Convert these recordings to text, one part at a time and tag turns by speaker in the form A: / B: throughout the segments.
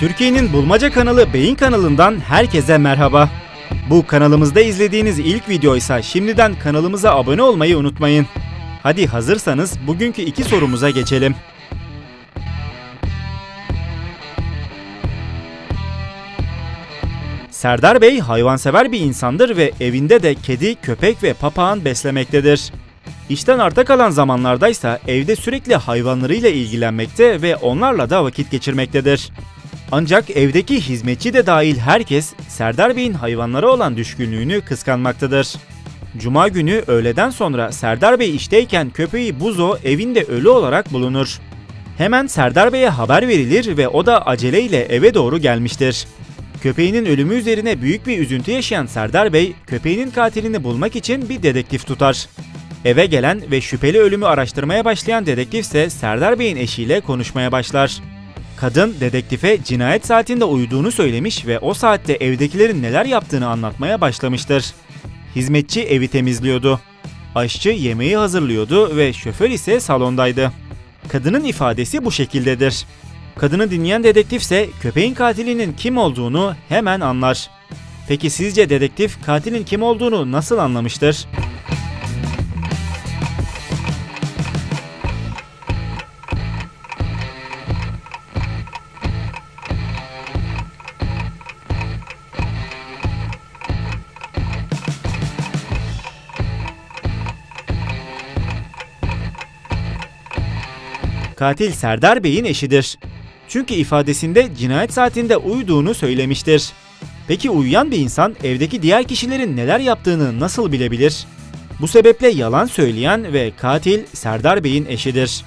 A: Türkiye'nin bulmaca kanalı Beyin kanalından herkese merhaba. Bu kanalımızda izlediğiniz ilk videoysa şimdiden kanalımıza abone olmayı unutmayın. Hadi hazırsanız bugünkü iki sorumuza geçelim. Serdar Bey hayvansever bir insandır ve evinde de kedi, köpek ve papağan beslemektedir. İşten arta kalan zamanlardaysa evde sürekli hayvanlarıyla ilgilenmekte ve onlarla da vakit geçirmektedir. Ancak evdeki hizmetçi de dahil herkes Serdar Bey'in hayvanlara olan düşkünlüğünü kıskanmaktadır. Cuma günü öğleden sonra Serdar Bey işteyken köpeği Buzo evinde ölü olarak bulunur. Hemen Serdar Bey'e haber verilir ve o da aceleyle eve doğru gelmiştir. Köpeğinin ölümü üzerine büyük bir üzüntü yaşayan Serdar Bey, köpeğinin katilini bulmak için bir dedektif tutar. Eve gelen ve şüpheli ölümü araştırmaya başlayan dedektif ise Serdar Bey'in eşiyle konuşmaya başlar. Kadın dedektife cinayet saatinde uyuduğunu söylemiş ve o saatte evdekilerin neler yaptığını anlatmaya başlamıştır. Hizmetçi evi temizliyordu. Aşçı yemeği hazırlıyordu ve şoför ise salondaydı. Kadının ifadesi bu şekildedir. Kadını dinleyen dedektif ise köpeğin katilinin kim olduğunu hemen anlar. Peki sizce dedektif katilin kim olduğunu nasıl anlamıştır? Katil Serdar Bey'in eşidir. Çünkü ifadesinde cinayet saatinde uyuduğunu söylemiştir. Peki uyuyan bir insan evdeki diğer kişilerin neler yaptığını nasıl bilebilir? Bu sebeple yalan söyleyen ve katil Serdar Bey'in eşidir.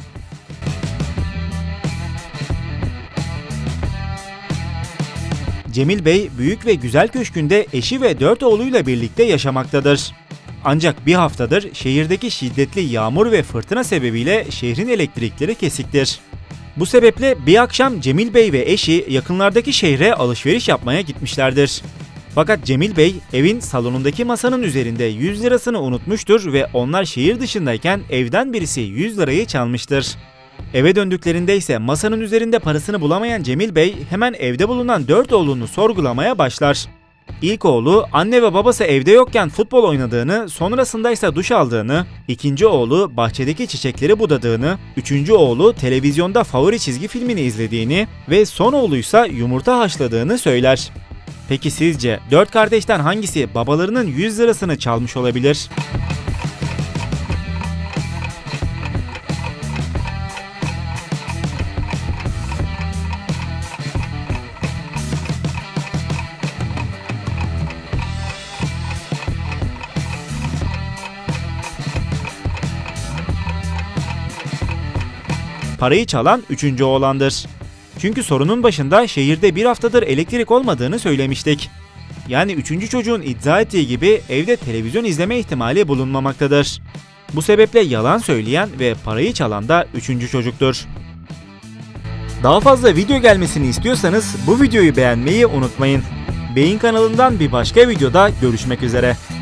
A: Cemil Bey, Büyük ve Güzel Köşkü'nde eşi ve 4 oğluyla birlikte yaşamaktadır. Ancak bir haftadır şehirdeki şiddetli yağmur ve fırtına sebebiyle şehrin elektrikleri kesiktir. Bu sebeple bir akşam Cemil Bey ve eşi yakınlardaki şehre alışveriş yapmaya gitmişlerdir. Fakat Cemil Bey evin salonundaki masanın üzerinde 100 lirasını unutmuştur ve onlar şehir dışındayken evden birisi 100 lirayı çalmıştır. Eve döndüklerinde ise masanın üzerinde parasını bulamayan Cemil Bey hemen evde bulunan 4 oğlunu sorgulamaya başlar. İlk oğlu anne ve babası evde yokken futbol oynadığını, sonrasında ise duş aldığını, ikinci oğlu bahçedeki çiçekleri budadığını, üçüncü oğlu televizyonda favori çizgi filmini izlediğini ve son oğluysa yumurta haşladığını söyler. Peki sizce 4 kardeşten hangisi babalarının 100 lirasını çalmış olabilir? Parayı çalan 3. oğlandır. Çünkü sorunun başında şehirde bir haftadır elektrik olmadığını söylemiştik. Yani 3. çocuğun iddia ettiği gibi evde televizyon izleme ihtimali bulunmamaktadır. Bu sebeple yalan söyleyen ve parayı çalan da 3. çocuktur. Daha fazla video gelmesini istiyorsanız bu videoyu beğenmeyi unutmayın. Beyin kanalından bir başka videoda görüşmek üzere.